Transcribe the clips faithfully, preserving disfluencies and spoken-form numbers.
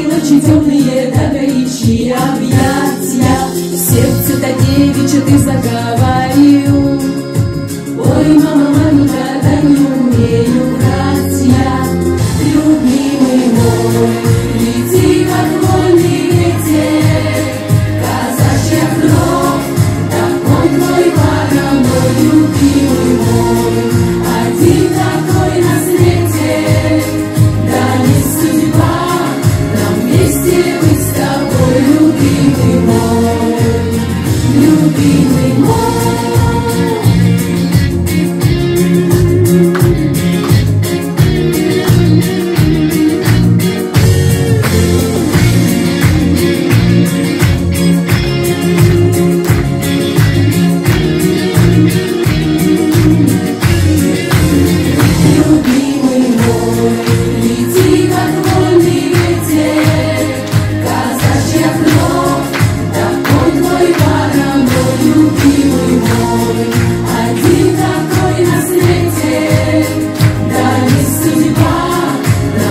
ночи темные до горячие объятия, в сердце до девичья ты заговорил. Ой, мама, мама, никогда не умею врать я. Любимый мой, лети, как вольный ветер, казачья кровь, так он твой вороной. Любимый мой, один такой на свете, да не судьба нам вместе быть с тобой. Любимый мой, любимый мой.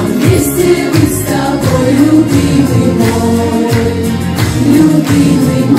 Любимый мой.